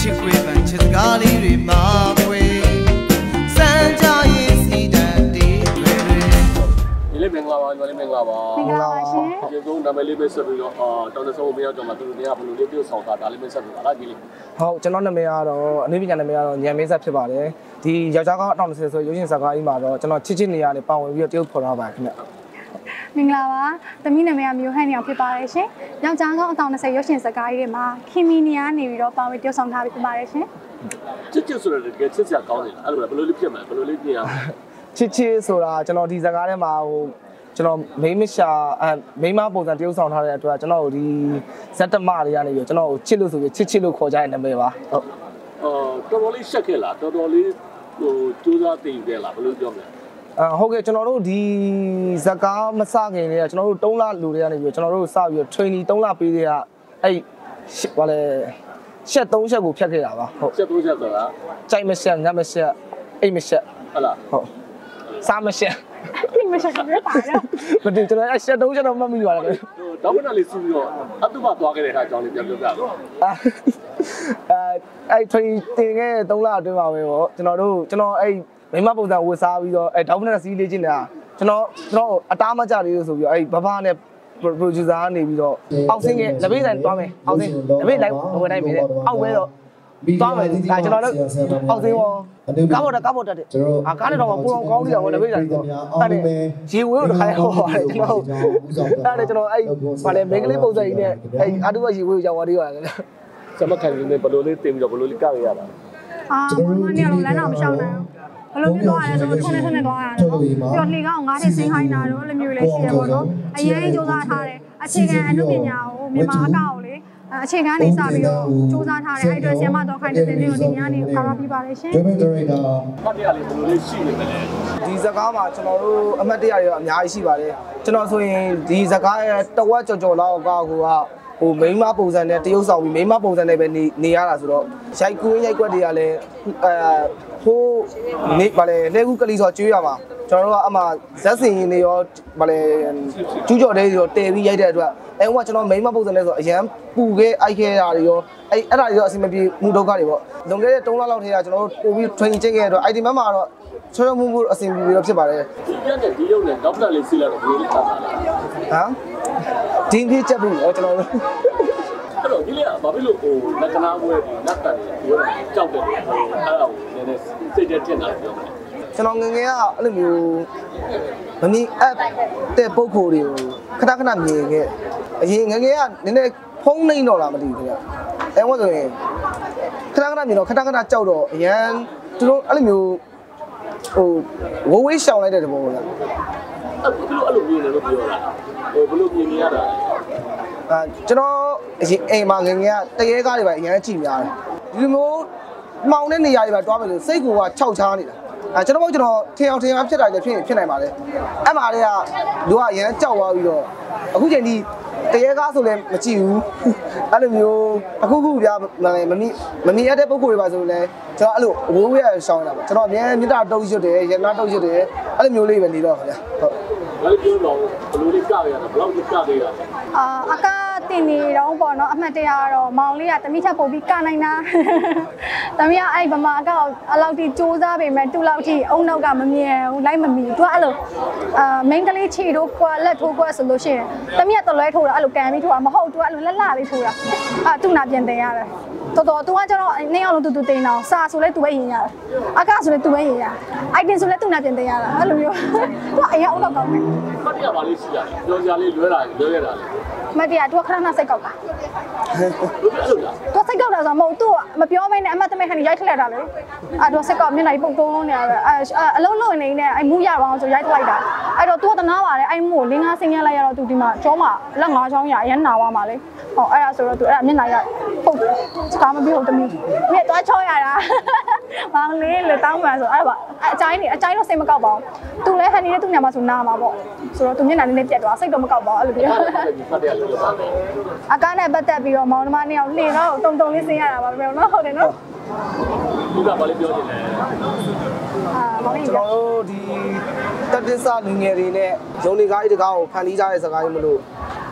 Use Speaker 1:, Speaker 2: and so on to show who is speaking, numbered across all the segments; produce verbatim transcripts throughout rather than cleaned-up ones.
Speaker 1: ချစ်ခွေပန်ချစ်ကားလေးတွေမှာပွေစမ်းကြရင်စီတန်တေးတွေ
Speaker 2: ဒီလေးမင်္ဂလာပါညီမလေးမင်္ဂလာပါ
Speaker 3: မင်္ဂလာပါရှင်
Speaker 2: ကျေးဇူးနာမည်လေးပဲဆက်ပြီးတော့အာတောင်းတဆုံးမရောက်ကြမှာသူတို့တွေကဘယ်လိုလေးပြုဆောင်တာဒါလေးပဲဆက်ပြီးပါလားဒီလေး
Speaker 4: ဟုတ်ကျွန်တော်နာမည်ကတော့အနည်းပညာနာမည်ကတော့ညံမင်းဆက်ဖြစ်ပါတယ်ဒီယောက်ျားကောင်းအတောင်တစ်ဆယ်ဆိုရုပ်ရှင်ဇာတ်ကားကြီးမှာတော့ကျွန်တော်ချစ်ချစ်နေရနေပါဝင်ပြီးတော့တရုတ်ဖော်ထားပါခင်ဗျ
Speaker 3: မင်္ဂလာပါသမီးနာမည်ကမျိုးဟန်နေအောင်ဖြစ်ပါတယ်ရှင်ယောက်ျားကောင်းအတောင်တစ်ဆယ်ရုပ်ရှင်ဇာတ်ကားကြီးတွေမှာခင်မီနီယာနေပြီးတော့ပါဝင်တရုတ်ဆောင်ထားပြီးဖြစ်ပါတယ်ရှင်
Speaker 2: ချစ်ချစ်ဆိုတော့တကယ်ချစ်စရာကောင်းတယ်အဲ့လိုပဲဘယ်လိုလေးဖြစ်မှာဘယ်လိုလေးပြင်ရမလဲ
Speaker 4: ချစ်ချစ်ဆိုတာကျွန်တော်ဒီဇာတ်ကားထဲမှာဟိုကျွန်တော်မိမရှာအဲမိမပုံစံတရုပ်ဆောင်ထားတဲ့အတွက်ကျွန်တော်ဒီဇက်တမတွေကနေပြီးကျွန်တော်ကိုချစ်လို့ဆိုပြီးချစ်ချစ်လို့ခေါ်ကြတဲ့နာမည်ပါဟုတ်
Speaker 2: အော်တော်တော်လေးရှက်ခဲ့လားတော်တော်လေးဟိုစူးစမ်းတင်ခဲ့လားဘယ်လိုပြောမလဲ
Speaker 4: အာဟုတ်ကဲ့ကျွန်တော်တို့ဒီဇက်ကားမစခင်လေးကကျွန်တော်တို့၃လလူတွေကနေပြီးကျွန်တော်တို့စပြီး training ၃လပေးတဲ့ကအဲ့ဘာလဲရှက်၃ရှက်ကိုဖြတ်ခဲ့တာပါ
Speaker 2: ဟုတ်ရှက်၃ရှက်ဆိုတာ
Speaker 4: ကြိုက်မရှက်ငတ်မရှက်အိတ်မရှက်
Speaker 2: ဟုတ်လား
Speaker 4: ဟုတ်စားမရှက်
Speaker 3: အိတ်မရှက်ကြပါတော့
Speaker 4: မတင်ကျွန်တော်အရှက်၃ရှက်တော့မှတ်မိပါလား
Speaker 2: ဒေါက်မနာလေးစီးပြီးတော့အတူမသွားခဲ့တဲ့အခါအကြောင်းလေးပြောပြပြတော့
Speaker 4: အဲအဲ့ training တင်ခဲ့၃လအတွင်းပါပဲပေါ့ကျွန်တော်တို့ကျွန်တော်အဲ့မိမပုံစံဝတ်စားပြီးတော့အဲဒေါက်မနာစီးလေးချင်းနေတာကျွန်တော်ကျွန်တော်အတားမကြလေးလို့ဆိုပြီးတော့အဲ့ဘဘနဲ့ producer ကနေပြီးတော့အောက်ဆင်းရဲ့လက်ပိတ်ဆိုင်သွားမယ်အောက်ဆင်းလက်ပိတ်လိုက်ဝင်နိုင်ပြီလေအောက်ပဲတော့သွားမယ်ဒါကျွန်တော်တို့အောက်ဆင်းရောကားပေါ်တက်ကားပေါ်တက်တယ်အာကားနဲ့တော့ပူအောင်ကောင်းနေတာပေါ့လက်ပိတ်ဆိုင်တော့အဲ့ဒါရေဝဲကိုတစ်ခါဟောပါတယ်ကျွန်တော်အဲ့ဒါကျွန်တော်အဲ့ဗာလေမိန်းကလေးပုံစံကြီးနဲ့အဲ့အာတူကရေဝဲကိုရောက်သွားသေးပါတယ်
Speaker 2: စမခံနေဘယ်လိုလေးတင်ပြီးတော့ဘယ်လိုလေးကရရတာ
Speaker 3: အာမမနေတော့လမ်းတော့မရှောင်နိုင်ဘယ်လိုမျိုးသွားရလဲဆိုတော့ထုံးနေထုံးနေသွားရတာနော်ပြီးတော့လှေကောင်းငါးထည့်စင်းခိုင်းတာတော့အဲ့လိုမျိုးလေးရှိရပါတော့အရင်စူးစမ်းထားတယ်အခြေခံအမှုပညာကိုမြန်မာအကောက်ကိုလေအခြေခံနေစပြီးတော့စူးစမ်းထားတယ်အဲ့အတွက်ဆီယမတော့ခိုင်းတဲ့တင်တွေကိုဒီများနေခါရပြပါလေရှင်
Speaker 2: မှတ်တရလေးဘယ်လိုလေးရှိနေမလဲ
Speaker 4: ဒီဇကားမှာကျွန်တော်တို့အမှတ်တရတွေတော့အများကြီးရှိပါတယ်ကျွန်တော်ဆိုရင်ဒီဇကားရဲ့တဝက်ကြော်ကြော်လောက်ကကိုကဟိုမိန်းမပုံစံနဲ့တရုပ်ဆောင်ပြီးမိန်းမပုံစံနဲ့ပဲနေနေရတာဆိုတော့ရိုက်ကူးရိုက်ကွက်တွေကလည်းအဲဟိုးနေဗာလေလဲကူးကလေးဆိုကျွေးရမှာကျွန်တော်တို့ကအမှဇက်စင်ရင်တွေရောဗာလေကျူးကျော်တဲ့တွေရောတည်ပြီးရိုက်တဲ့အတွက်အဲဟိုကကျွန်တော်မိန်းမပုံစံနဲ့ဆိုအရန်ပူခဲ့အိုက်ခဲ့တာတွေရောအဲအဲ့ဒါတွေရောအဆင်မပြေမှုဒုက္ခတွေပေါ့လွန်ခဲ့တဲ့၃လလောက်ထဲကကျွန်တော်တို့ပို့ပြီး training ကျင့်ခဲ့ရတော့ ไอ တီ မမှာတော့ချောချောမှုမှုအဆင်ပြေပြီးတော့ဖြစ်ပါတယ်
Speaker 2: ဒီပြတဲ့ဒီရုပ်နဲ့ဒေါက်တာလေးစီးလိုက်တော့ဘယ်လိုလဲထားတာလဲ
Speaker 4: ဟမ်ဒီပြချက်ဘူးဟောကျွန်တော်တို့
Speaker 2: အဲ့တော့ဒီလေဘာဖြစ်လို့ဟိုလက္ခဏာဘွဲဒီနတ်တန်တွေပြောကြောက်တယ်ဟိုအဲ့ဒါကိုနည်းနည်းစိတ်တက်ထင်တာပြောမယ်
Speaker 4: ကျွန်တော်ငငယ်ကအဲ့လိုမျိုးမမီအပ်တဲ့ပုံကိုယ်တွေကိုခဏခဏမြင်ခဲ့အရင်ငငယ်ကနည်းနည်းဖုံးနေတော့လားမသိဘူးခင်ဗျအဲဟောဆိုရင်ခဏခဏမြင်တော့ခဏခဏကြောက်တော့အရန်သူတို့အဲ့လိုမျိုးဟိုဝဝေးရှောင်လိုက်တဲ့တဘောလား
Speaker 2: အဲ့လိုအဲ့လိုမြင်တယ်လို့ပြောတာဟိုဘယ်လိုမြင်နေရတာ
Speaker 4: အာကျွန်တော်အရင်အိမ်မှာငငယ်ကတရေကားတွေပဲအရင်ကြည့်များတယ်ဒီလိုမျိုးမှောင်တဲ့နေရာတွေပဲတွားမယ်ဆိုစိတ်ကူကခြောက်ချားနေတာအဲကျွန်တော်ကျွန်တော်ထင်အောင်ထင်အောင်ဖြစ်တာလည်းဖြစ်ဖြစ်နိုင်ပါလေအဲ့မှာတွေကလူကအရန်ကြောက်သွားပြီးတော့အခုချိန်ဒီတရေကားဆိုလည်းမကြည့်ဘူးအဲ့လိုမျိုးအခုခုပြမမမီမမီရတဲ့ပုံကိုယ်တွေပါဆိုလည်းကျွန်တော်အဲ့လိုဝိုးဝေးရရှောင်းနေတာပါကျွန်တော်အများမြတ်တာတုတ်ရွတ်တယ်ရနာတုတ်ရွတ်တယ်အဲ့လိုမျိုးလေးပဲနေတော့ခင်ဗျဟုတ်
Speaker 2: ဘယ်လိုပြောတော့ဘယ်လိုလေးကရရတာဘယ်လောက်ကြီးကသေးတာ
Speaker 3: အာအကားတင်နေတော့ပေါ့နော်အမှတ်တရတော့မောင်လေးကတမိချက်ပုံပြီးကနိုင်တာတမိကအဲ့ဗမာအကောက်အလောက်ထိစူးစားပေမဲ့သူ့လောက်ထိအုံနောက်ကမမြင်ဘူးလိုက်မမီသူကအဲ့လိုအာမိန်းကလေးခြေတို့ကွာလက်ထိုးကွာဆိုလို့ရှိရင်တမိကတလွဲထိုးတာအဲ့လိုကန်ပြီးထိုးတာမဟုတ်သူကအဲ့လိုလက်လာလေးထိုးတာအာသူ့နာပြန်တင်ရတယ်တော်တော်သူကကျတော့နေအောင်လို့တူတူတင်အောင်စာဆိုလဲသူပဲရင်ရတယ်အကားဆိုလဲသူပဲရင်ရအိုက်တင်ဆိုလဲသူ့နာပြန်တင်ရတာအဲ့လိုမျိုးသူကအရင်အုံတော့ကောင်းတယ်
Speaker 2: မတ်ရပါလေးရှိရတယ်ပြောစရာလေးလွဲတာလွဲရတာလေ
Speaker 3: မတ်ရသူကခဏခဏစိတ်ကောက်တာသူစိတ်ကောက်တာဆိုတော့မဟုတ်သူမပြောမင်းနဲ့အမတ်တမဲခဏရိုက်ထလိုက်တာလေအဲ့တော့စိတ်ကောက်မျက်နှာကြီးပုတ်တုံးနေရတယ်အလုံးလုံးနေနေအဲ့မူးရအောင်ဆိုရိုက်ထလိုက်တာအဲ့တော့သူကတနာပါတယ်အဲ့မူးကိုလင်းကားဆင်းရလိုက်ရတော့သူဒီမှာကျောမှာလက်ငါးချောင်းရအရင်နာသွားမှာလေဟောအဲ့ဒါဆိုတော့သူအဲ့မျက်နှာရပုတ်စကားမပြောတမီးမြက်သွားချောရတာမောင်လေးလေတောင်းမှဆိုအဲ့ဒါအချိုင်းနေအချိုင်းတော့စိတ်မကောက်ပါဘူးသူလည်းဟန်နေတဲ့သူညမှာဆိုနာမှာပေါ့ဆိုတော့သူမျက်နှာလေးနဲ့ပြတ်သွားစိတ်တော့မကောက်ပါဘူးအဲ့လိုပြောအကားနဲ့ပတ်သက်ပြီးတော့မောင်နှမနှစ်ယောက်လှေတော့တုံတုံလေးဆင်းရတာပါပဲနော်ဟုတ်တယ်နော်
Speaker 2: သူကဘာလေးပြောနေလဲ
Speaker 4: အာမောင်လေးကျွန်တော်တို့ဒီတက်တစ္ဆလူငယ်တွေနဲ့ဂျုံလီကားကြီးတကားကိုဖန်တီးကြတဲ့စကားကြီးမလို့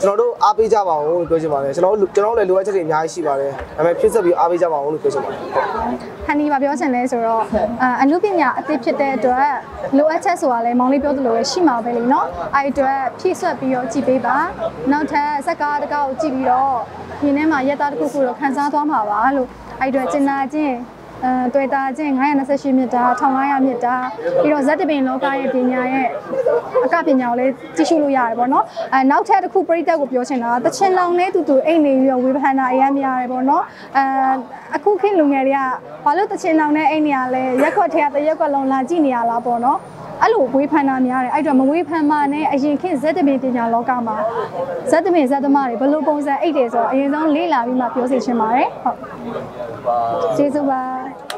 Speaker 4: ကျွန်တော်တို့အားပေးကြပါဦးလို့ပြောချင်ပါတယ်ကျွန်တော်တို့ကျွန်တော်တို့လည်းလိုအပ်ချက်တွေအများကြီးရှိပါတယ်ဒါပေမဲ့ဖြစ်ဆက်ပြီးအားပေးကြပါဦးလို့ပြောချင်ပါတယ်
Speaker 3: ဟန်နီပါပြောချင်လဲဆိုတော့အနုပညာအသစ်ဖြစ်တဲ့အတွက်လိုအပ်ချက်ဆိုတာလဲမောင်လေးပြောသလိုပဲရှိမှာပဲလေနော်အဲ့အတွက်ဖြည့်ဆွတ်ပြီးတော့ကြည်ပေးပါနောက်ထပ်ဇက်ကားတကားကိုကြည့်ပြီးတော့ဒီထဲမှာရက်သားတစ်ခုခုတော့ခန်းစားသွားမှာပါလို့အဲ့အတွက်ကျင်နာချင်းအဲတွေ့တာချင်းnine hundred twenty-eightမြစ်တာone thousand five hundredမြစ်တာပြီးတော့ဇက်တပင်လောကရဲ့ပညာရဲ့အကပညာကိုလည်းကြည့်ရှုလို့ရတယ်ပေါ့နော်အဲနောက်ထပ်တစ်ခုပြိတက်ကိုပြောချင်တာတချင်လောင်နဲ့တူတူအိတ်နေပြီးတော့ဝေဖန်တာအများများရတယ်ပေါ့နော်အဲအခုခေတ်လူငယ်တွေကဘာလို့တချင်လောင်နဲ့အိတ်နေရလဲရက်ခွက်ထဲကတရက်ခွက်လုံးလာကြည့်နေရလားပေါ့နော်အဲ့လိုဝေဖန်တာများတယ်အဲ့တော့မဝေဖန်မှနဲ့အရင်ခေတ်ဇက်တပင်ပညာလောကမှာဇက်တပင်ဇက်သမားတွေဘယ်လိုပုံစံအိတ်တယ်ဆိုတော့အရင်ဆုံးလေ့လာပြီးမှပြောစီချင်ပါတယ်ဟုတ်ကျေးဇူးပါ